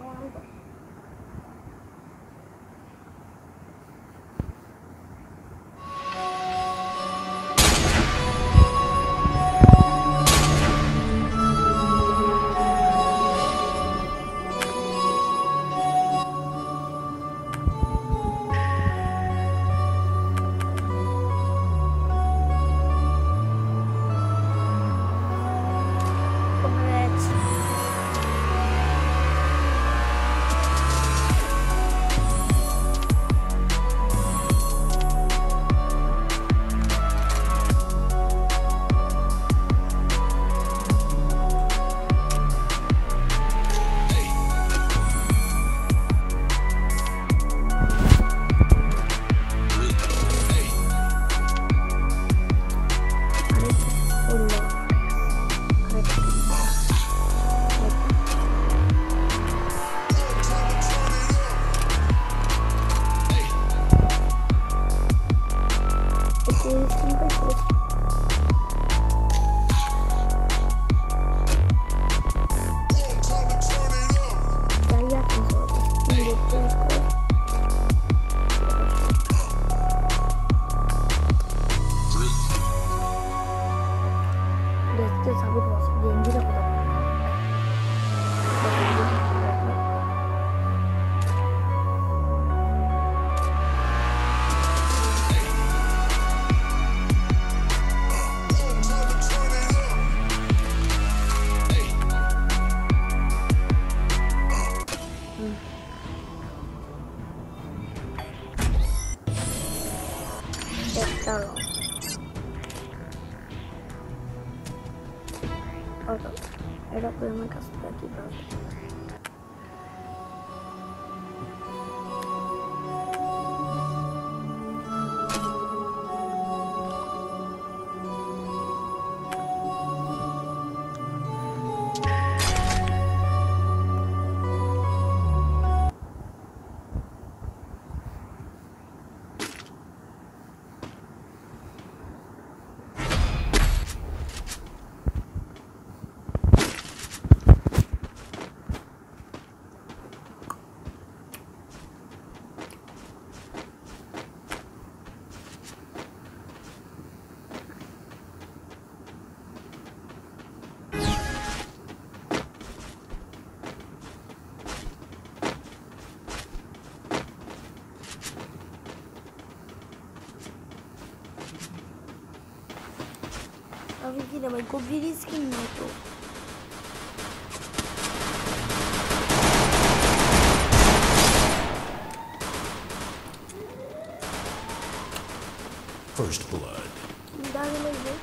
Era podemos casar aqui pra a Vigília vai cobrir skin moto. First blood. Dá uma vez.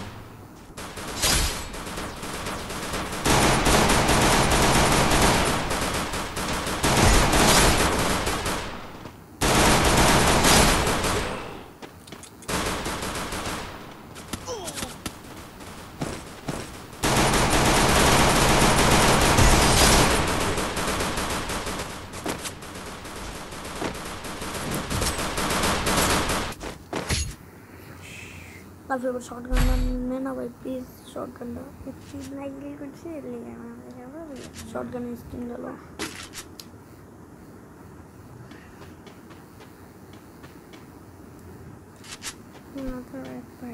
Fazer shotgun na vai please shotgun da please na ele consider liga shotgun skin dalo another rapper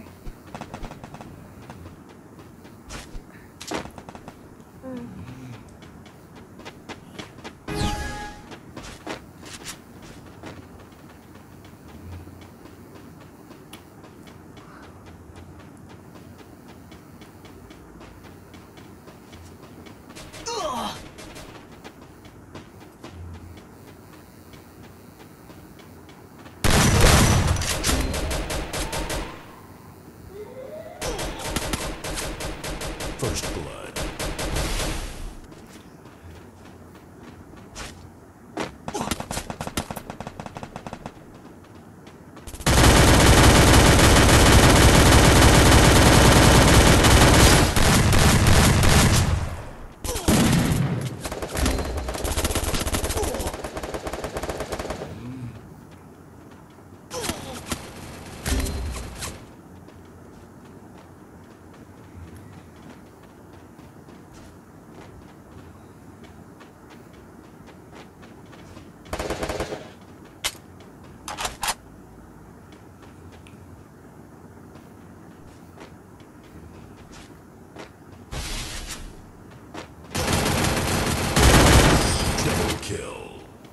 kill.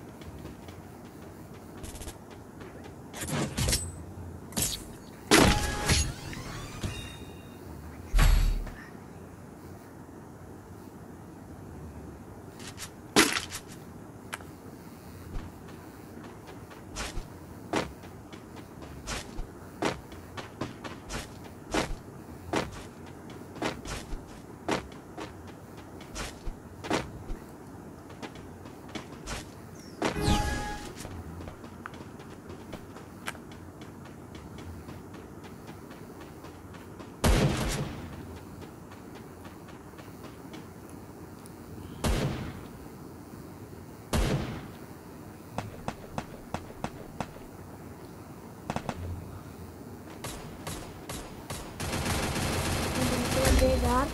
Radar.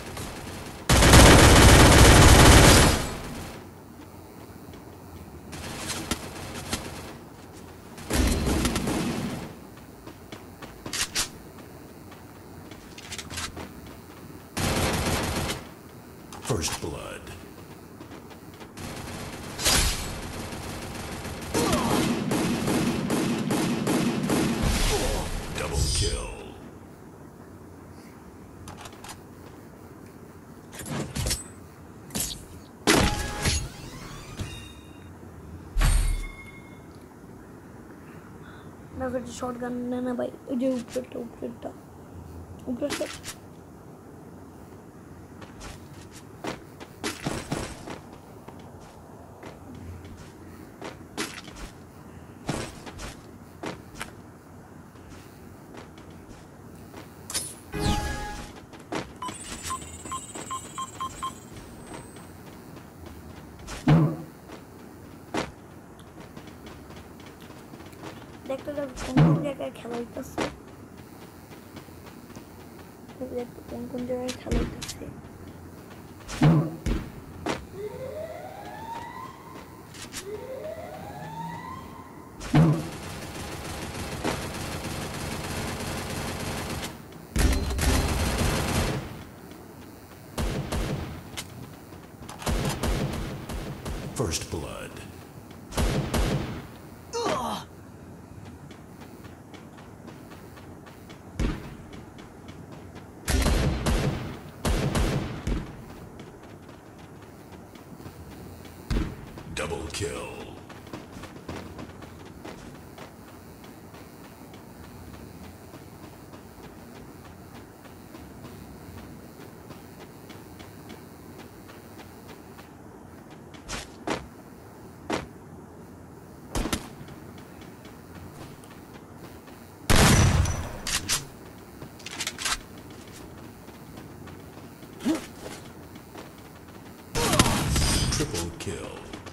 First blood. Double kill. ना फिर shotgun लेना भाई ये ऊपर से देखते जब कौन जगह खेला इतने देखते कौन जगह खेला इतने First blood. Double kill. Triple kill.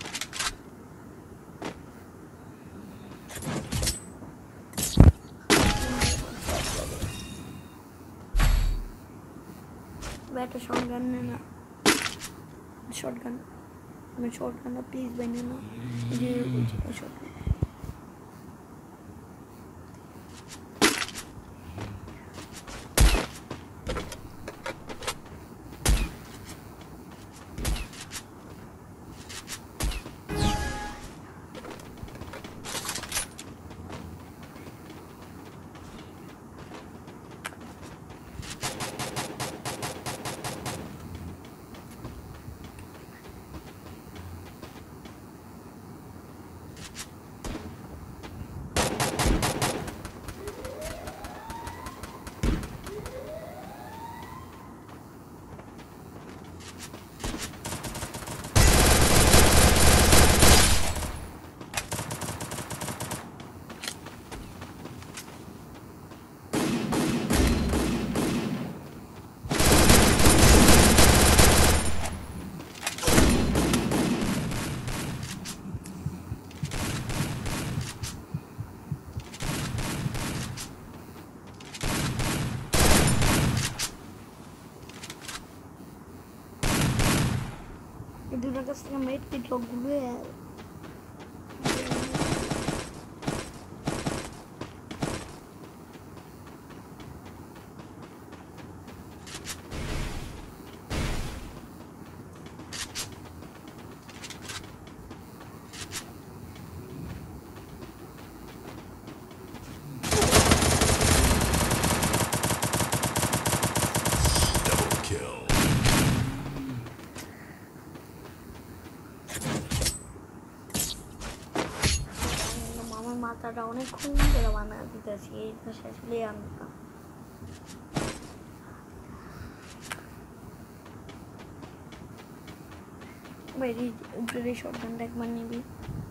Better shotgun na shotgun. मैं shotgun ना please बने ना ये shotgun. Du har ganska mycket att gå med. মাথাটা অনেক খুন করে বানায় দিতেছি, এইটা শেষ হলেই আমি বাইরে উপরে শটগানটা একবার নিবি।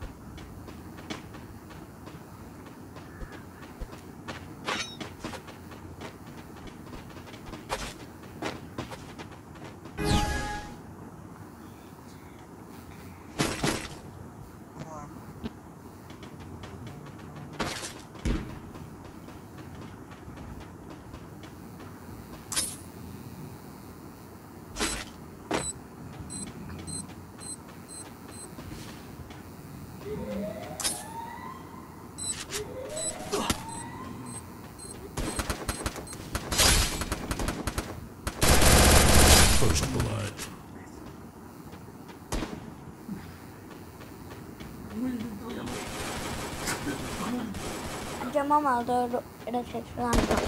First blood. আচ্ছা মামা তো এটা শেষ রান্না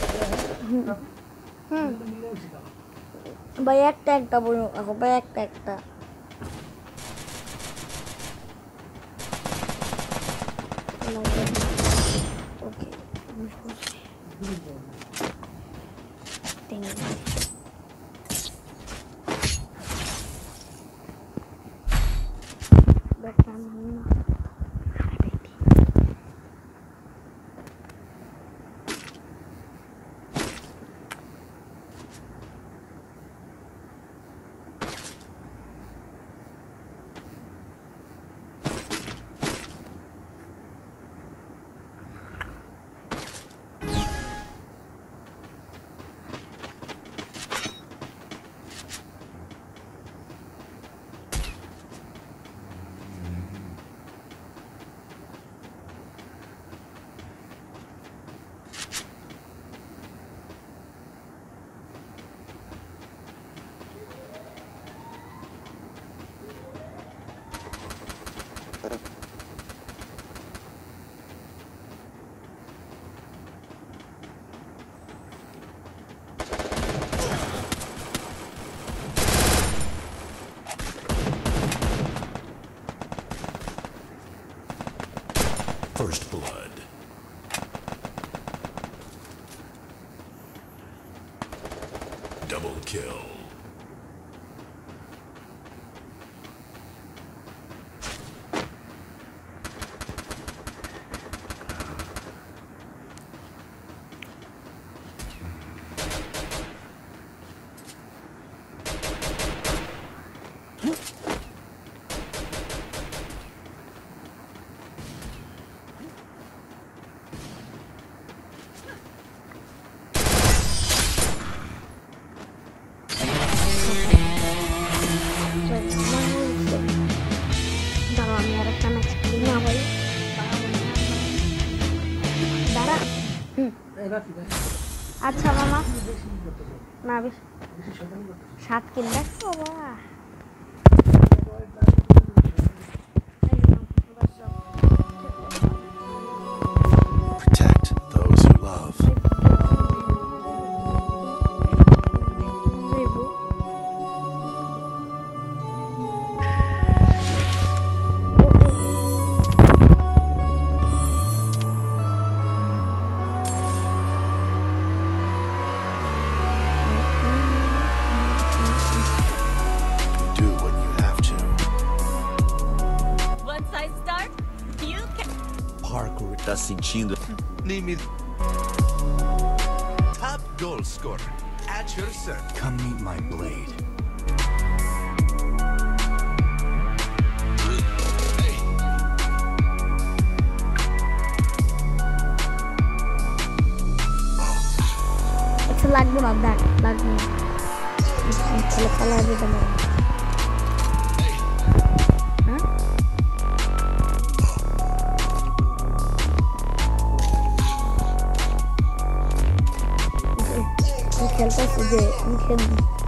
ভাই একটা একটা বলুন ভাই একটা একটা ওকে First blood. Double kill. আচ্ছা মামা না বেশ 7 কিল দেখো বাবা Protect those you love. Do what you have to. Once I start, you can. Parkour tá sentindo? Nem me. Top goal scorer at your service. Come meet my blade. It's like one of that. Like me. It's like a lot of them. Huh? Okay. We can